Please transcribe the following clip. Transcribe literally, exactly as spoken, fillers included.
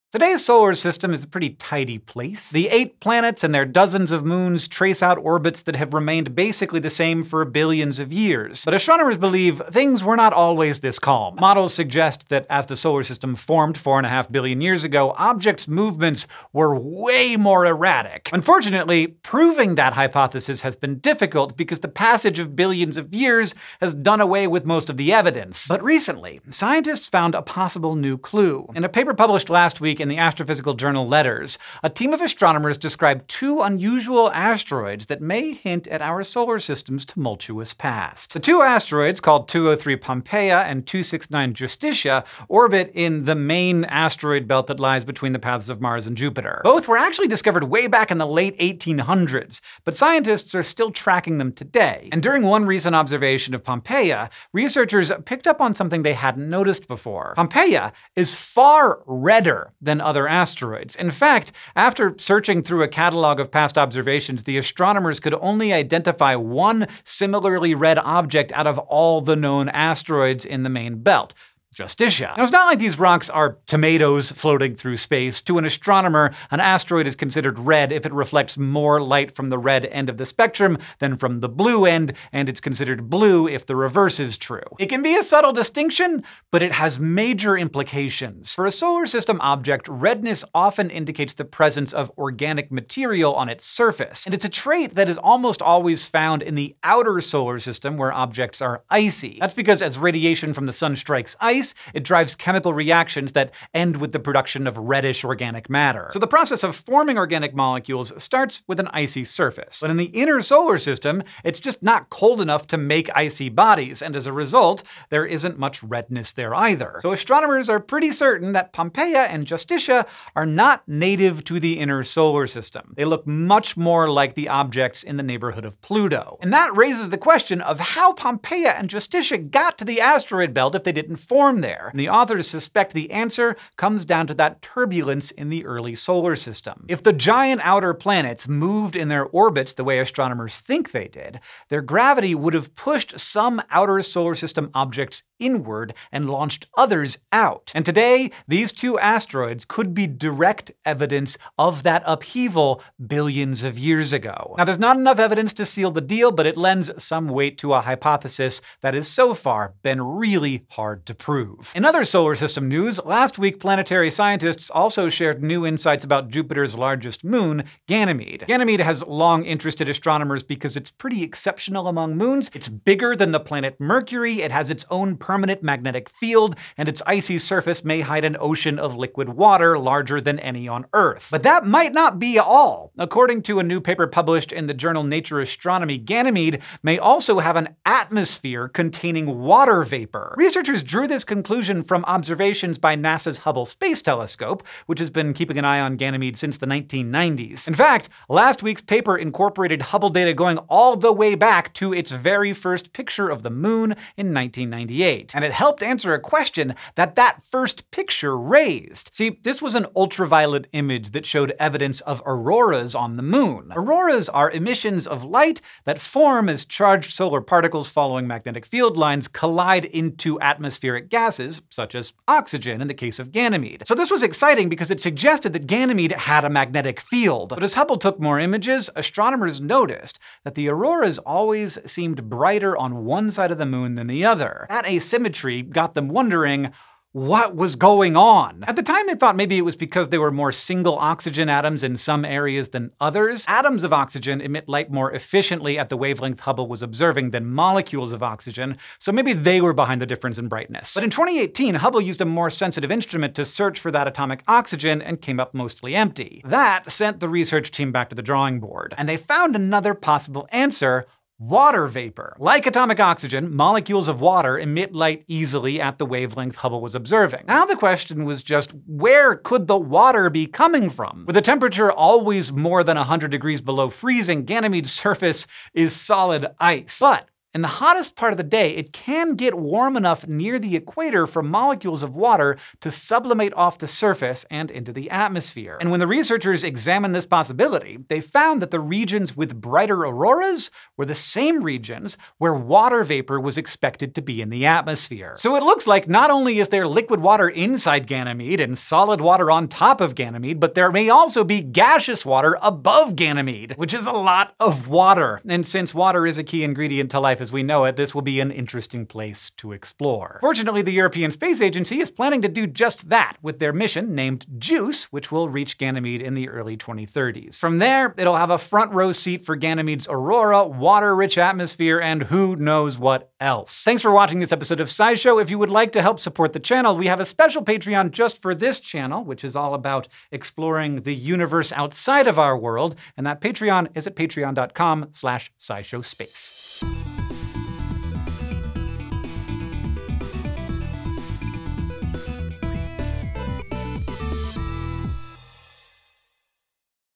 Today's solar system is a pretty tidy place. The eight planets and their dozens of moons trace out orbits that have remained basically the same for billions of years. But astronomers believe things were not always this calm. Models suggest that as the solar system formed four and a half billion years ago, objects' movements were way more erratic. Unfortunately, proving that hypothesis has been difficult because the passage of billions of years has done away with most of the evidence. But recently, scientists found a possible new clue. In a paper published last week in the astrophysical journal Letters, a team of astronomers described two unusual asteroids that may hint at our solar system's tumultuous past. The two asteroids, called two oh three Pompeja and two sixty-nine Justitia, orbit in the main asteroid belt that lies between the paths of Mars and Jupiter. Both were actually discovered way back in the late eighteen hundreds, but scientists are still tracking them today. And during one recent observation of Pompeja, researchers picked up on something they hadn't noticed before. Pompeja is far redder than other asteroids. In fact, after searching through a catalog of past observations, the astronomers could only identify one similarly red object out of all the known asteroids in the main belt: Justitia. Now, it's not like these rocks are tomatoes floating through space. To an astronomer, an asteroid is considered red if it reflects more light from the red end of the spectrum than from the blue end, and it's considered blue if the reverse is true. It can be a subtle distinction, but it has major implications. For a solar system object, redness often indicates the presence of organic material on its surface, and it's a trait that is almost always found in the outer solar system where objects are icy. That's because as radiation from the sun strikes ice, it drives chemical reactions that end with the production of reddish organic matter. So the process of forming organic molecules starts with an icy surface. But in the inner solar system, it's just not cold enough to make icy bodies, and as a result, there isn't much redness there either. So astronomers are pretty certain that Pompeja and Justitia are not native to the inner solar system. They look much more like the objects in the neighborhood of Pluto. And that raises the question of how Pompeja and Justitia got to the asteroid belt if they didn't form there. And the authors suspect the answer comes down to that turbulence in the early solar system. If the giant outer planets moved in their orbits the way astronomers think they did, their gravity would have pushed some outer solar system objects inward and launched others out. And today, these two asteroids could be direct evidence of that upheaval billions of years ago. Now, there's not enough evidence to seal the deal, but it lends some weight to a hypothesis that has so far been really hard to prove. In other solar system news, last week planetary scientists also shared new insights about Jupiter's largest moon, Ganymede. Ganymede has long interested astronomers because it's pretty exceptional among moons. It's bigger than the planet Mercury, it has its own permanent magnetic field, and its icy surface may hide an ocean of liquid water larger than any on Earth. But that might not be all. According to a new paper published in the journal Nature Astronomy, Ganymede may also have an atmosphere containing water vapor. Researchers drew this conclusion from observations by NASA's Hubble Space Telescope, which has been keeping an eye on Ganymede since the nineteen nineties. In fact, last week's paper incorporated Hubble data going all the way back to its very first picture of the moon in nineteen ninety-eight. And it helped answer a question that that first picture raised. See, this was an ultraviolet image that showed evidence of auroras on the moon. Auroras are emissions of light that form as charged solar particles following magnetic field lines collide into atmospheric gases gases, such as oxygen in the case of Ganymede. So this was exciting because it suggested that Ganymede had a magnetic field. But as Hubble took more images, astronomers noticed that the auroras always seemed brighter on one side of the moon than the other. That asymmetry got them wondering what was going on. At the time, they thought maybe it was because there were more single oxygen atoms in some areas than others. Atoms of oxygen emit light more efficiently at the wavelength Hubble was observing than molecules of oxygen, so maybe they were behind the difference in brightness. But in twenty eighteen, Hubble used a more sensitive instrument to search for that atomic oxygen and came up mostly empty. That sent the research team back to the drawing board, and they found another possible answer: water vapor. Like atomic oxygen, molecules of water emit light easily at the wavelength Hubble was observing. Now the question was just, where could the water be coming from? With a temperature always more than one hundred degrees below freezing, Ganymede's surface is solid ice. But In the hottest part of the day, it can get warm enough near the equator for molecules of water to sublimate off the surface and into the atmosphere. And when the researchers examined this possibility, they found that the regions with brighter auroras were the same regions where water vapor was expected to be in the atmosphere. So it looks like not only is there liquid water inside Ganymede and solid water on top of Ganymede, but there may also be gaseous water above Ganymede, which is a lot of water. And since water is a key ingredient to life as we know it, this will be an interesting place to explore. Fortunately, the European Space Agency is planning to do just that with their mission named JUICE, which will reach Ganymede in the early twenty thirties. From there, it'll have a front row seat for Ganymede's aurora, water-rich atmosphere, and who knows what else. Thanks for watching this episode of SciShow. If you would like to help support the channel, we have a special Patreon just for this channel, which is all about exploring the universe outside of our world, and that Patreon is at patreon dot com slash SciShowSpace.